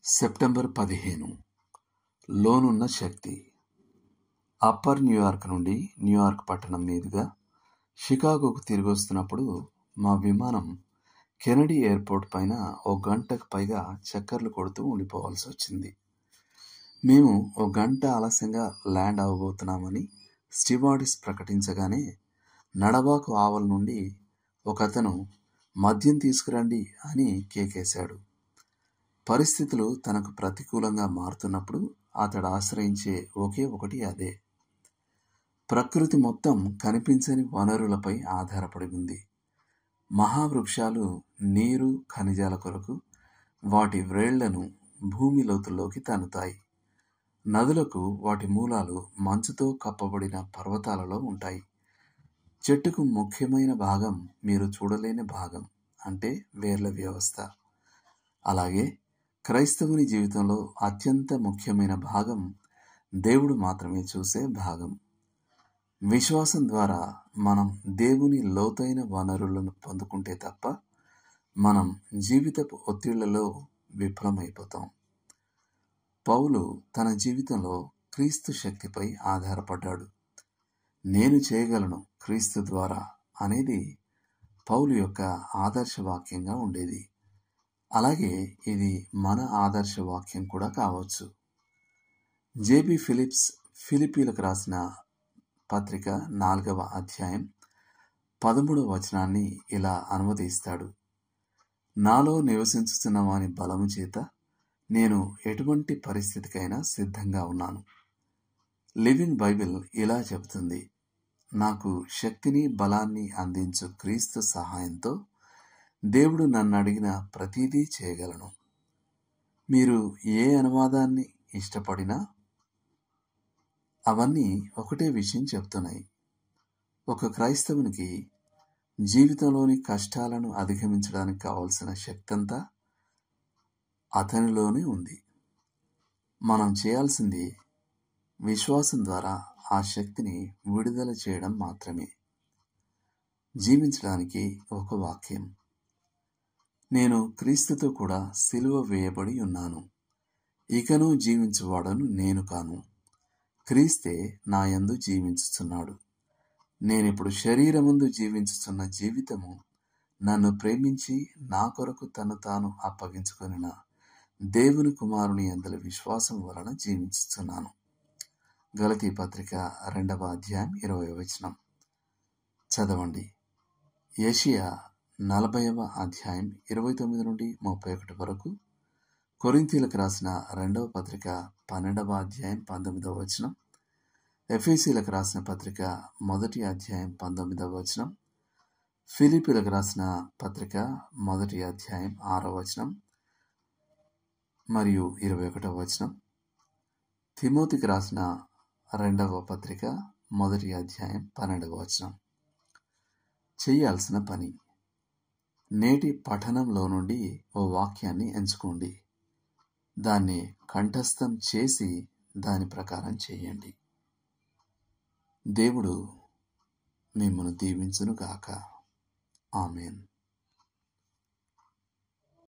September 15 లోనున్న శక్తి. Upper New York నుండి న్యూయార్క్ పట్టణం మీదుగా షికాగోకు తిరిగొస్తున్నప్పుడు మా విమానం కెనడీ ఎయిర్పోర్ట్ పైన 1 గంటకు పైగా చక్కర్లు కొడుతూ ఉండిపోవాల్సి వచ్చింది. మేము 1 గంట ఆలస్యంగా ల్యాండ్ అవ్వబోతున్నామని స్టీవార్డెస్ ప్రకటించగానే నడవాకు ఆవల నుండి ఒకతను మద్యం తీసుకురండి అని కేకేశాడు. పరిస్థితులు తనకు ప్రతికూలంగా మారుతున్నప్పుడు అతడు ఆశ్రయించే ఒకే ఒకటి అదే. ప్రకృతి మొత్తం కనిపించని వనరులపై ఆధారపడి ఉంది. మహావృక్షాలు నీరు ఖనిజాల కొరకు వాటి వ్రేళ్లను భూమి లోతుల్లోకి తన్నుతాయి. నదులకు వాటి మూలాలు మంచుతో కప్పబడిన పర్వతాలలో ఉంటాయి. చెట్టుకు ముఖ్యమైన భాగం మీరు చూడలేని భాగం, అంటే వేర్ల వ్యవస్థ. అలాగే క్రైస్తవుని జీవితంలో అత్యంత ముఖ్యమైన భాగం దేవుడు మాత్రమే చూసే భాగం. విశ్వాసం ద్వారా మనం దేవుని లోతైన వనరులను పొందుకుంటే తప్ప మనం జీవితపు ఒత్తిళ్లలో విఫలమైపోతాం. పౌలు తన జీవితంలో క్రీస్తు శక్తిపై ఆధారపడ్డాడు. నేను చేయగలను క్రీస్తు ద్వారా అనేది పౌలు యొక్క ఆదర్శవాక్యంగా ఉండేది. అలాగే ఇది మన ఆదర్శవాక్యం కూడా కావచ్చు. జేబీ ఫిలిప్స్ ఫిలిప్పీలకు రాసిన పత్రిక 4వ అధ్యాయం 13వ వచనాన్ని ఇలా అనువదిస్తాడు. నాలో నివసించుతున్న వాని బలము చేత నేను ఎటువంటి పరిస్థితికైనా సిద్ధంగా ఉన్నాను. లివింగ్ బైబిల్ ఇలా చెబుతుంది, నాకు శక్తిని బలాన్ని అందించు క్రీస్తు సహాయంతో దేవుడు నన్ను అడిగిన ప్రతిదీ చేయగలను. మీరు ఏ అనువాదాన్ని ఇష్టపడినా అవన్నీ ఒకటే విషయం చెప్తున్నాయి. ఒక క్రైస్తవునికి జీవితంలోని కష్టాలను అధిగమించడానికి కావలసిన శక్తంతా అతనిలోనే ఉంది. మనం చేయాల్సింది విశ్వాసం ద్వారా ఆ శక్తిని విడుదల చేయడం మాత్రమే. జీవించడానికి ఒక వాక్యం. నేను క్రీస్తుతో కూడా సిలువ వేయబడి ఉన్నాను. ఇకను జీవించువాడను నేను కాను, క్రీస్తే నా యందు జీవించుచున్నాడు. నేనిప్పుడు శరీరమందు జీవించుచున్న జీవితము నన్ను ప్రేమించి నా కొరకు తను తాను అప్పగించుకొనిన దేవుని కుమారుని యందల విశ్వాసం వలన జీవించుచున్నాను. గలతీ పత్రిక 2వ అధ్యాయం 20వ వచనం. చదవండి. యెషయా 40వ అధ్యాయం 29 నుండి 31 వరకు, కొరింథీయులకు రాసిన 2వ పత్రిక 12వ అధ్యాయం 19వ వచనం, ఎఫెసీయులకు రాసిన పత్రిక 1వ అధ్యాయం 19వ వచనం, ఫిలిప్పీలకు రాసిన పత్రిక 1వ అధ్యాయం 6వ వచనం మరియు 21వ వచనం, తిమోతికి రాసిన 2వ పత్రిక 1వ అధ్యాయం 12వ వచనం. చేయాల్సిన పని. నేటి పఠనంలో నుండి ఓ వాక్యాన్ని ఎంచుకోండి. దాన్ని కంఠస్థం చేసి దాని ప్రకారం చేయండి. దేవుడు మిమ్మల్ని దీవించును గాక. ఆమేన్.